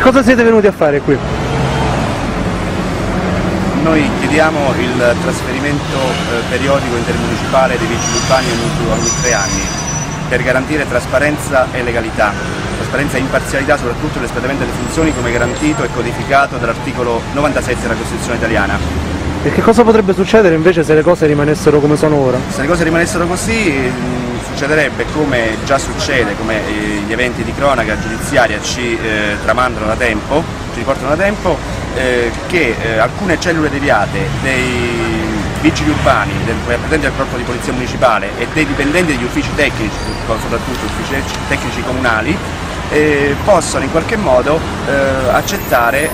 cosa siete venuti a fare qui? Noi chiediamo il trasferimento periodico intermunicipale dei vigili urbani ogni 3 anni per garantire trasparenza e legalità, trasparenza e imparzialità soprattutto nell'espletamento delle funzioni come garantito e codificato dall'articolo 97 della Costituzione italiana. E che cosa potrebbe succedere invece se le cose rimanessero come sono ora? Se le cose rimanessero così succederebbe come già succede, come gli eventi di cronaca giudiziaria ci tramandano da tempo, ci riportano da tempo, che alcune cellule deviate dei vigili urbani, dei appartenenti del corpo di polizia municipale e dei dipendenti degli uffici tecnici, soprattutto uffici tecnici comunali, possono in qualche modo accettare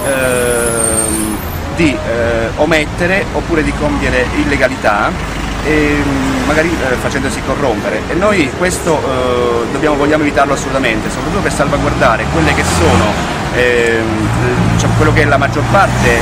di omettere oppure di compiere illegalità, magari facendosi corrompere, e noi questo vogliamo evitarlo assolutamente, soprattutto per salvaguardare quelle che sono diciamo, quello che è la maggior parte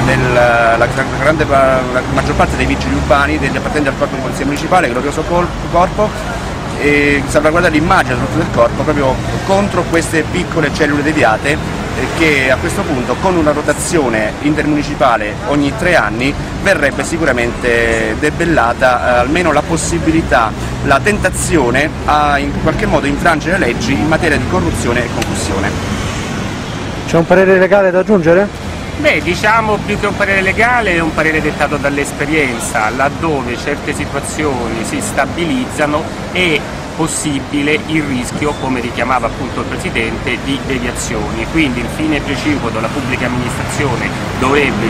la maggior parte dei vigili urbani, degli appartenenti al corpo di polizia municipale, glorioso corpo, e salvaguardare l'immagine soprattutto del corpo proprio contro queste piccole cellule deviate che a questo punto, con una rotazione intermunicipale ogni 3 anni, verrebbe sicuramente debellata almeno la possibilità, la tentazione a in qualche modo infrangere le leggi in materia di corruzione e concussione. C'è un parere legale da aggiungere? Beh, diciamo più che un parere legale è un parere dettato dall'esperienza, laddove certe situazioni si stabilizzano è possibile il rischio, come richiamava appunto il Presidente, di deviazioni. Quindi il fine precipuo della pubblica amministrazione dovrebbe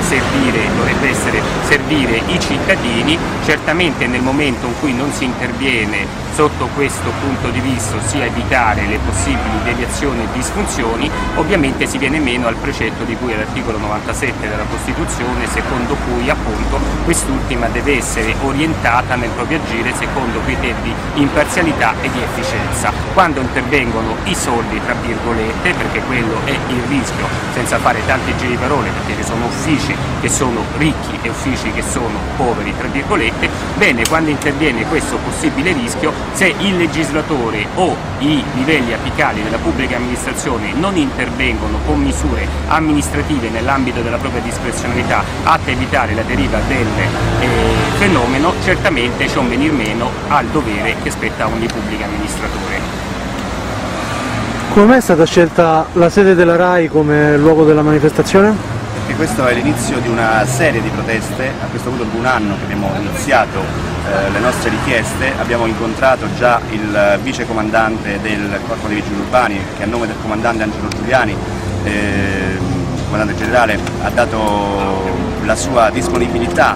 servire i cittadini. Certamente nel momento in cui non si interviene sotto questo punto di vista, ossia evitare le possibili deviazioni e disfunzioni, ovviamente si viene meno al precetto di cui è l'articolo 97 della Costituzione, secondo cui appunto quest'ultima deve essere orientata nel proprio agire secondo criteri di imparzialità e di efficienza. Quando intervengono i soldi, tra virgolette, perché quello è il rischio, senza fare tanti giri di parole, perché ci sono uffici che sono ricchi e uffici che sono poveri, tra virgolette, bene, quando interviene questo possibile rischio, se il legislatore o i livelli apicali della pubblica amministrazione non intervengono con misure amministrative nell'ambito della propria discrezionalità atte a evitare la deriva del fenomeno, certamente c'è un venir meno al dovere che spetta a ogni pubblico amministratore. Come mai è stata scelta la sede della RAI come luogo della manifestazione? Perché questo è l'inizio di una serie di proteste, a questo punto dopo un anno che abbiamo iniziato le nostre richieste, abbiamo incontrato già il vice comandante del Corpo dei Vigili Urbani che a nome del comandante Angelo Giuliani, il comandante generale, ha dato la sua disponibilità,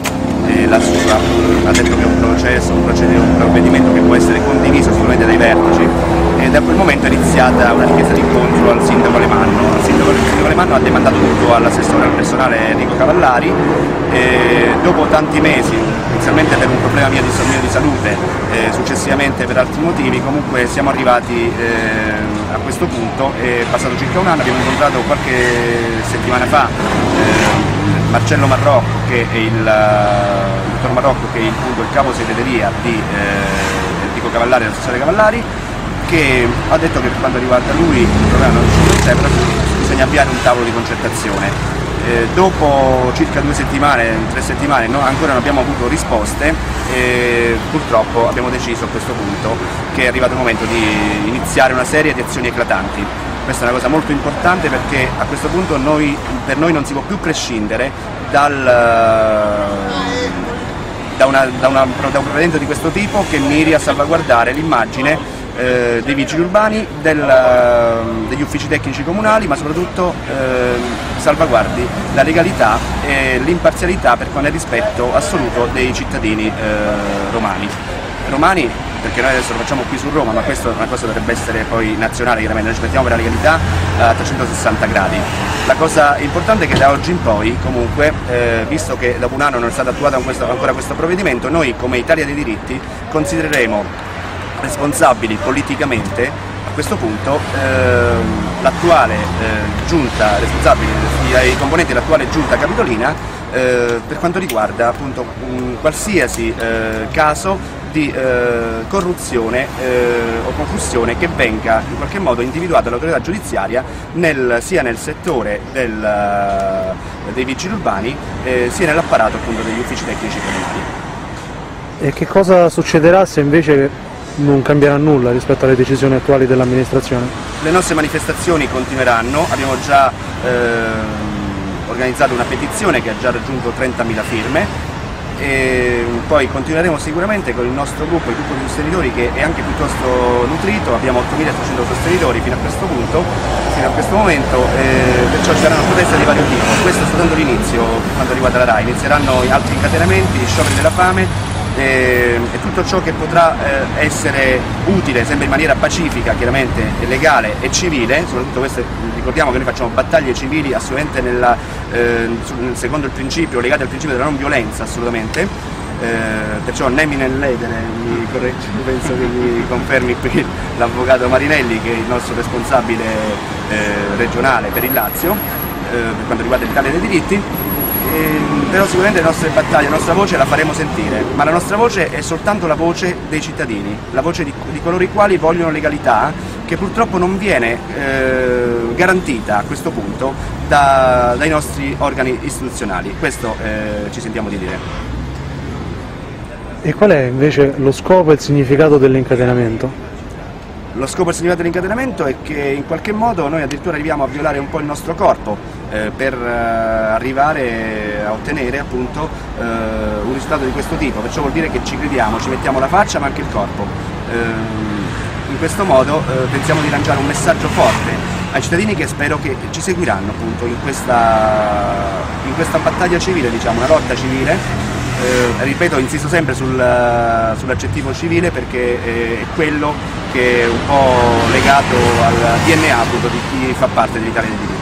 ha detto che è un provvedimento che può essere condiviso sicuramente dai vertici, e da quel momento è iniziata una richiesta di incontro al sindaco Alemanno. Il sindaco Alemanno ha demandato tutto all'assessore al personale Enrico Cavallari, e dopo tanti mesi, inizialmente per un problema mio di salute, successivamente per altri motivi, comunque siamo arrivati a questo punto. È passato circa un anno, abbiamo incontrato qualche settimana fa Marcello Marrocco, che è il dottor Marrocco, che è il capo segreteria di Enrico Cavallari, l'assessore Cavallari, che ha detto che per quanto riguarda lui il problema non c'è, però bisogna avviare un tavolo di concertazione. Dopo circa 2 settimane, 3 settimane, ancora non abbiamo avuto risposte, e purtroppo abbiamo deciso a questo punto che è arrivato il momento di iniziare una serie di azioni eclatanti. Questa è una cosa molto importante, perché a questo punto per noi non si può più prescindere da un provvedimento di questo tipo che miri a salvaguardare l'immagine dei vigili urbani, degli uffici tecnici comunali, ma soprattutto salvaguardi la legalità e l'imparzialità per con il rispetto assoluto dei cittadini romani, perché noi adesso lo facciamo qui su Roma, ma questa è una cosa che dovrebbe essere poi nazionale, chiaramente noi ci mettiamo per la legalità a 360 gradi. La cosa importante è che da oggi in poi, comunque, visto che dopo un anno non è stato attuato ancora questo provvedimento, noi come Italia dei Diritti considereremo responsabili politicamente a questo punto l'attuale giunta, responsabili i componenti dell'attuale giunta capitolina per quanto riguarda appunto qualsiasi caso di corruzione o concussione che venga in qualche modo individuata dall'autorità giudiziaria sia nel settore dei vigili urbani sia nell'apparato appunto degli uffici tecnici comunali. E che cosa succederà se invece non cambierà nulla rispetto alle decisioni attuali dell'amministrazione? Le nostre manifestazioni continueranno, abbiamo già organizzato una petizione che ha già raggiunto 30.000 firme e poi continueremo sicuramente con il nostro gruppo, il gruppo di sostenitori, che è anche piuttosto nutrito, abbiamo 8.300 sostenitori fino a questo punto, fino a questo momento, perciò ci saranno proteste di vario tipo. Questo è soltanto l'inizio per quanto riguarda la RAI, inizieranno altri incatenamenti, scioperi della fame e tutto ciò che potrà essere utile, sempre in maniera pacifica, chiaramente legale e civile. Soprattutto questo, ricordiamo che noi facciamo battaglie civili assolutamente secondo il principio, legate al principio della non violenza assolutamente, perciò né nel ledere mi corregge, penso che mi confermi qui l'avvocato Marinelli, che è il nostro responsabile regionale per il Lazio per quanto riguarda l'Italia dei diritti. Però sicuramente le nostre battaglie, la nostra voce la faremo sentire, ma la nostra voce è soltanto la voce dei cittadini, la voce di coloro i quali vogliono legalità, che purtroppo non viene garantita a questo punto dai nostri organi istituzionali. Questo ci sentiamo di dire. E qual è invece lo scopo e il significato dell'incatenamento? Lo scopo e il significato dell'incatenamento è che in qualche modo noi addirittura arriviamo a violare un po' il nostro corpo per arrivare a ottenere appunto un risultato di questo tipo, perciò vuol dire che ci crediamo, ci mettiamo la faccia ma anche il corpo. In questo modo pensiamo di lanciare un messaggio forte ai cittadini che spero che ci seguiranno appunto in questa battaglia civile, diciamo, una lotta civile. Ripeto, insisto sempre sull'aggettivo civile perché è quello che è un po' legato al DNA appunto di chi fa parte dell'Italia dei diritti.